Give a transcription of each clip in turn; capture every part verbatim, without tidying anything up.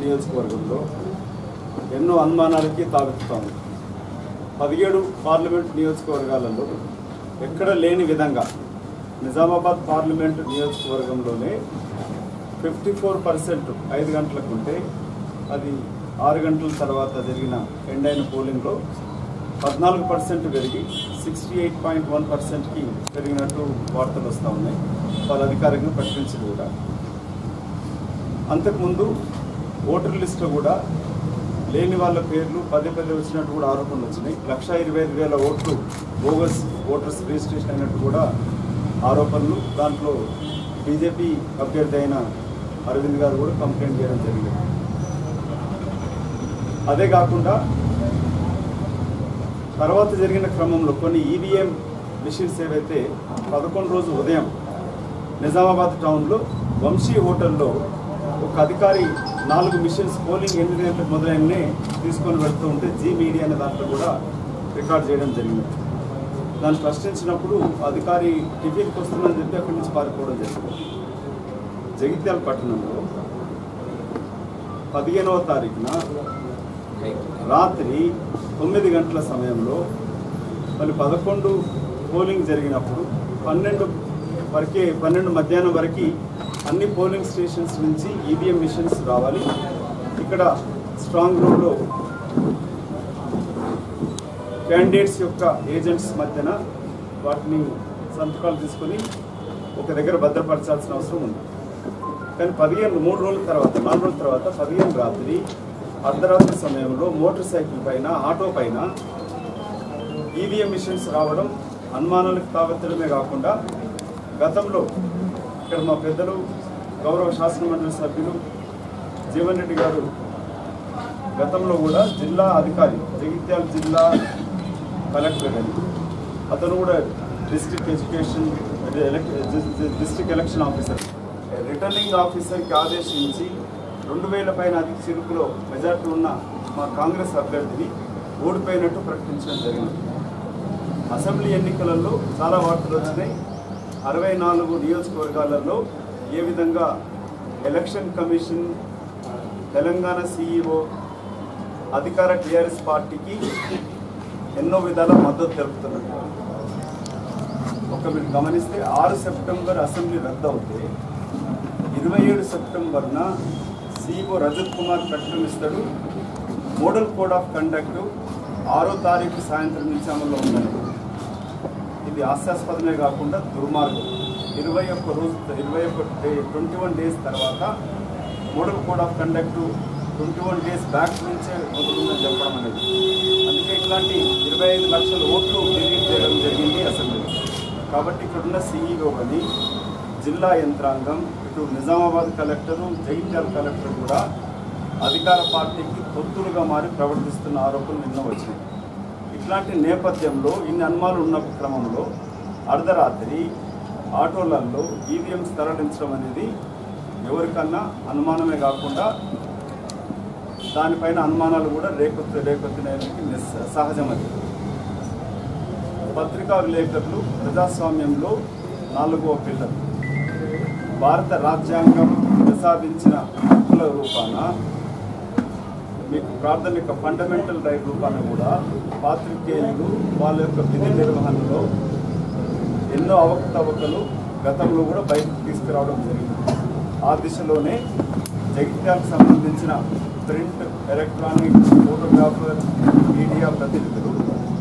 నియోజకవర్గంలో ఎన్నో అనుమానాలకి తాగుతాము. పదిహేడు పార్లమెంట్ నియోజకవర్గాలలో ఎక్కడ లేని విధంగా నిజామాబాద్ పార్లమెంటు నియోజకవర్గంలోనే ఫిఫ్టీ ఫోర్ పర్సెంట్ ఐదు గంటలకు ఉంటే అది ఆరు గంటల తర్వాత జరిగిన ఎండ్ అయిన పోలింగ్లో పద్నాలుగు పర్సెంట్ పెరిగి సిక్స్టీ ఎయిట్ పాయింట్ వన్ పర్సెంట్కి పెరిగినట్టు వార్తలు వస్తూ ఉన్నాయి. వాళ్ళు అధికారికంగా ప్రకటించింది కూడా. అంతకుముందు ఓటర్ లిస్టులో కూడా లేని వాళ్ళ పేర్లు పదే పదే వచ్చినట్టు కూడా ఆరోపణలు వచ్చినాయి. లక్ష ఇరవై ఐదు వేల ఓట్లు బోగస్ ఓటర్స్ రిజిస్ట్రేషన్ అయినట్టు కూడా ఆరోపణలు. దాంట్లో బీజేపీ అభ్యర్థి అయిన అరవింద్ గారు కూడా కంప్లైంట్ చేయడం జరిగింది. అదే కాకుండా తర్వాత జరిగిన క్రమంలో కొన్ని ఈవీఎం మిషన్స్ ఏవైతే పదకొండు రోజు ఉదయం నిజామాబాద్ టౌన్లో వంశీ హోటల్లో ఒక అధికారి నాలుగు మిషన్స్ పోలింగ్ ఎనిమిది గంటలకు మొదలైననే తీసుకొని వెళ్తూ ఉంటే జీ మీడియా అనే దాంట్లో కూడా రికార్డ్ చేయడం జరిగింది. దాన్ని ప్రశ్నించినప్పుడు అధికారి టిఫిన్కి వస్తుందని చెప్పి అక్కడి నుంచి పారిపోవడం జరిగింది. జగిత్యాల పట్టణంలో పదిహేనవ తారీఖున రాత్రి తొమ్మిది గంటల సమయంలో మళ్ళీ పదకొండు పోలింగ్ జరిగినప్పుడు పన్నెండు వరకే పన్నెండు మధ్యాహ్నం వరకు అన్ని పోలింగ్ స్టేషన్స్ నుంచి ఈవీఎం మిషన్స్ రావాలి. ఇక్కడ స్ట్రాంగ్ రూమ్లో క్యాండిడేట్స్ యొక్క ఏజెంట్స్ మధ్యన వాటిని సంతకాలు తీసుకొని ఒక దగ్గర భద్రపరచాల్సిన అవసరం ఉంది. కానీ పదిహేను మూడు రోజుల తర్వాత నాలుగు రోజుల తర్వాత పదిహేను రాత్రి అర్ధరాత్రి సమయంలో మోటార్ సైకిల్ పైన ఆటో పైన ఈవీఎం మిషన్స్ రావడం అనుమానాలకు తావెత్తడమే కాకుండా గతంలో ఇక్కడ మా పెద్దలు గౌరవ శాసనమండలి సభ్యులు జీవన్ రెడ్డి గారు గతంలో కూడా జిల్లా అధికారి జగిత్యాల జిల్లా కలెక్టర్ గారు అతను కూడా district education district election officer returning ఆఫీసర్కి ఆదేశించి రెండు వేల పైన అధిక చిరుకులో మెజార్టీ ఉన్న మా కాంగ్రెస్ అభ్యర్థిని ఓడిపోయినట్టు ప్రకటించడం జరిగింది. అసెంబ్లీ ఎన్నికలలో చాలా వార్తలు వచ్చినాయి. అరవై నాలుగు నియోజకవర్గాలలో ఏ విధంగా ఎలక్షన్ కమిషన్ తెలంగాణ సీఈఓ అధికార టీఆర్ఎస్ పార్టీకి ఎన్నో విధాల మద్దతు తెలుపుతున్నారు. ఒక మీరు గమనిస్తే ఆరు సెప్టెంబర్ అసెంబ్లీ రద్దు అవుతే ఇరవై ఏడు సెప్టెంబర్న సీఈఓ రజత్ కుమార్ ప్రకటనిస్తాడు. మోడల్ కోడ్ ఆఫ్ కండక్ట్ ఆరో తారీఖు సాయంత్రం నుంచి అమల్లో ఉందని. ఇది హాస్యాస్పదమే కాకుండా దుర్మార్గం. ఇరవై ఒక్క రోజు ఇరవై ఒక్క డే ట్వంటీ వన్ డేస్ తర్వాత model code of conduct twenty one days back నుంచే మొదలుందని చెప్పడం అనేది. అందుకే ఇట్లాంటి ఇరవై ఐదు లక్షల ఓట్లు డిలీట్ చేయడం జరిగింది అసెంబ్లీ. కాబట్టి ఇక్కడున్న సీఈఓ అని జిల్లా యంత్రాంగం ఇటు నిజామాబాద్ కలెక్టరు జగిత్యాల కలెక్టర్ కూడా అధికార పార్టీకి తొత్తులుగా మారి ప్రవర్తిస్తున్న ఆరోపణలు నిన్న వచ్చినాయి. ఇట్లాంటి నేపథ్యంలో ఇన్ని అనుమానాలు ఉన్న క్రమంలో అర్ధరాత్రి ఆటోలలో ఈవీఎంస్ తరలించడం అనేది ఎవరికన్నా అనుమానమే కాకుండా దానిపైన అనుమానాలు కూడా రేకొత్తి రేకొత్తినకి సహజమది. పత్రికా విలేకరులు ప్రజాస్వామ్యంలో నాలుగవ పిల్లలు భారత రాజ్యాంగం ప్రసాదించిన హక్కుల రూపాన మీకు ప్రాథమిక ఫండమెంటల్ రైట్ రూపాన కూడా పాత్రికేయులు వాళ్ళ యొక్క విధి నిర్వహణలో ఎన్నో అవకతవకలు గతంలో కూడా బయటకు తీసుకురావడం జరిగింది. ఆ దిశలోనే జగిత్యాలకు సంబంధించిన ప్రింట్ ఎలక్ట్రానిక్ ఫోటోగ్రాఫర్ మీడియా ప్రతినిధులు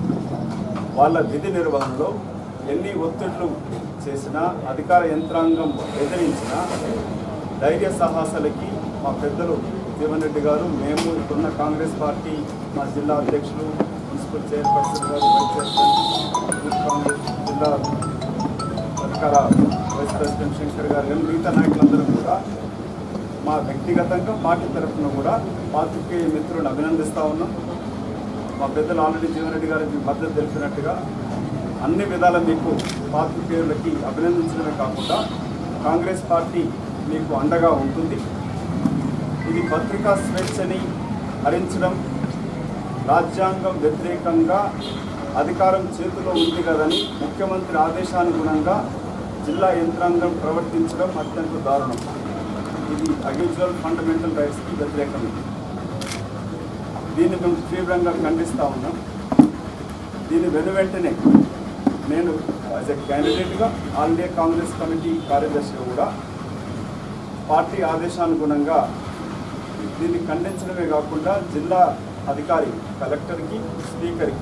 వాళ్ళ విధి నిర్వహణలో ఎన్ని ఒత్తిళ్లు చేసినా అధికార యంత్రాంగం ఎదిరించిన ధైర్య సాహసాలకి మా పెద్దలు జీవన్ రెడ్డి గారు మేము ఇప్పుడున్న కాంగ్రెస్ పార్టీ మా జిల్లా అధ్యక్షులు మున్సిపల్ చైర్పర్సన్ గారు వైస్ చైర్మన్ కాంగ్రెస్ జిల్లా అధికార వైస్ ప్రెసిడెంట్ శంకర్ గారు కానీ మిగతా నాయకులందరూ కూడా మా వ్యక్తిగతంగా పార్టీ తరఫున కూడా పాత్రికేయ మిత్రులను అభినందిస్తూ ఉన్నాం. మా పెద్దలు ఆల్రెడీ జీవన్ రెడ్డి గారికి మద్దతు తెలిపినట్టుగా అన్ని విధాల మీకు పాత్రికేయులకి అభినందించడమే కాకుండా కాంగ్రెస్ పార్టీ మీకు అండగా ఉంటుంది. ఇది పత్రికా స్వేచ్ఛని హరించడం, రాజ్యాంగం వ్యతిరేకంగా అధికారం చేతిలో ఉంది కదని ముఖ్యమంత్రి ఆదేశానుగుణంగా జిల్లా యంత్రాంగం ప్రవర్తించడం అత్యంత దారుణం. ఇది అగ్రికల్చరల్ ఫండమెంటల్ రైట్స్కి వ్యతిరేకమైంది. దీన్ని మేము తీవ్రంగా ఖండిస్తూ ఉన్నాం. దీని వెను వెంటనే నేను యాజ్ ఎ క్యాండిడేట్గా ఆల్ ఇండియా కాంగ్రెస్ కమిటీ కార్యదర్శిగా కూడా పార్టీ ఆదేశానుగుణంగా దీన్ని ఖండించడమే కాకుండా జిల్లా అధికారి కలెక్టర్కి, స్పీకర్కి,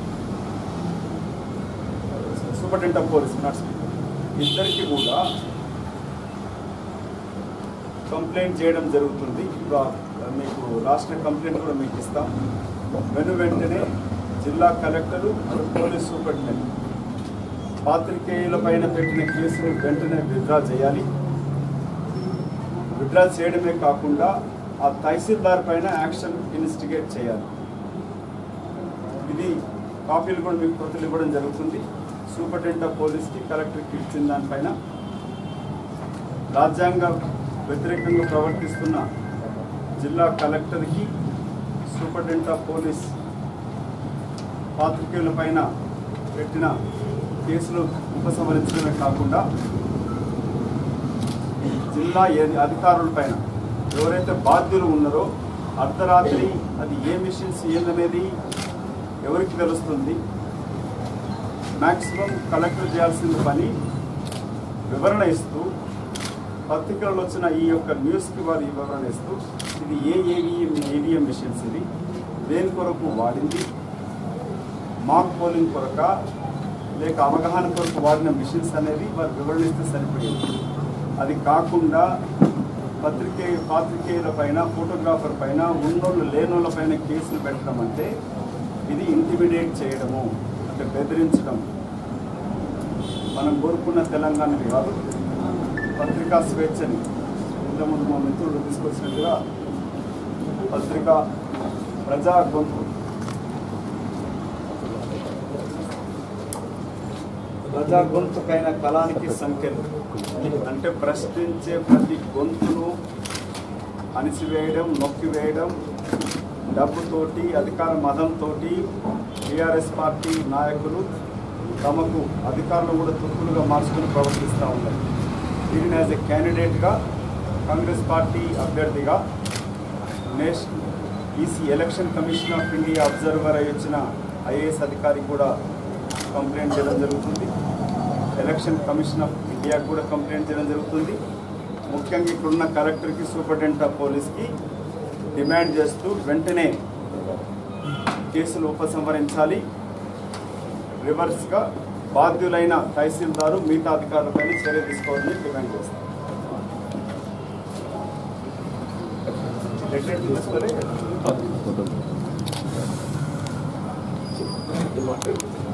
superintendent of police not speaker ఇద్దరికి కూడా కంప్లైంట్ చేయడం జరుగుతుంది. మీకు రాష్ట్ర కంప్లైంట్ కూడా మీకు ఇస్తాం. వెను వెంటనే జిల్లా కలెక్టరు, పోలీస్ సూపరింటెండెంట్ పాత్రికేయుల పైన పెట్టిన కేసును వెంటనే విత్డ్రా చేయాలి. విత్డ్రా చేయడమే కాకుండా ఆ తహసీల్దార్ పైన యాక్షన్ ఇన్వెస్టిగేట్ చేయాలి. ఇది కాపీలు కూడా మీకు ప్రతులు ఇవ్వడం జరుగుతుంది. సూపరింటెండెంట్ ఆఫ్ పోలీస్కి, కలెక్టర్కి ఇచ్చిన దానిపైన రాజ్యాంగ వ్యతిరేకంగా ప్రవర్తిస్తున్న జిల్లా కలెక్టర్కి, సూపరింటెండెంట్ ఆఫ్ పోలీస్ పాత్రికేయుల పైన పెట్టిన కేసులు ఉపసంహరించడమే కాకుండా జిల్లా అధికారుల పైన ఎవరైతే బాధ్యులు ఉన్నారో అర్ధరాత్రి అది ఏ మిషన్స్ ఏందనేది ఎవరికి తెలుస్తుంది. మ్యాక్సిమం కలెక్టర్ చేయాల్సిన పని వివరణ ఇస్తూ పత్రికల్లో వచ్చిన ఈ యొక్క న్యూస్కి వారు వివరణ ఇస్తూ ఇది ఏ ఏవిఎం ఏవిఎం మిషన్స్, ఇది దేని కొరకు వాడింది, మాక్ పోలింగ్ కొరక లేక అవగాహన కొరకు వాడిన మిషన్స్ అనేది వారు వివరణిస్తే సరిపోయేది. అది కాకుండా పత్రికే పాత్రికేయుల పైన, ఫోటోగ్రాఫర్ పైన, ఉన్నోళ్ళు లేనోళ్ళ పైన కేసులు పెట్టడం అంటే ఇది ఇంటిమిడేట్ చేయడము, అంటే బెదిరించడం. మనం కోరుకున్న తెలంగాణకి కాదు. పత్రికా స్వేచ్ఛని ఇంతకుముందు మా మిత్రులు తీసుకొచ్చినట్టుగా పత్రికా ప్రజా గొంతు ప్రజా గొంతుకైన కళానికి సంఖ్యలు అంటే ప్రశ్నించే ప్రతి గొంతును అణిసివేయడం, నొక్కివేయడం, డబ్బుతోటి, అధికార మదంతో టీఆర్ఎస్ పార్టీ నాయకులు తమకు అధికారులు కూడా తుక్కులుగా మార్చుకుని ప్రవర్తిస్తూ ఉన్నారు. దీనిని యాజ్ ఎ క్యాండిడేట్గా, కాంగ్రెస్ పార్టీ అభ్యర్థిగా national EC election commission of India observer అయి వచ్చిన ఐఏఎస్ అధికారి కూడా కంప్లైంట్ చేయడం జరుగుతుంది. ఎలక్షన్ కమిషన్ ఆఫ్ ఇండియా కూడా కంప్లైంట్ చేయడం జరుగుతుంది. ముఖ్యంగా ఇక్కడున్న కలెక్టర్కి, సూపరింటెండెంట్ ఆఫ్ పోలీస్కి డిమాండ్ చేస్తూ వెంటనే కేసులు ఉపసంహరించాలి. రివర్స్గా బాధ్యులైన తహసీల్దారు, మిగతా అధికారులపైన చర్య తీసుకోవాలని డిమాండ్ చేస్తారు. తీసుకోలే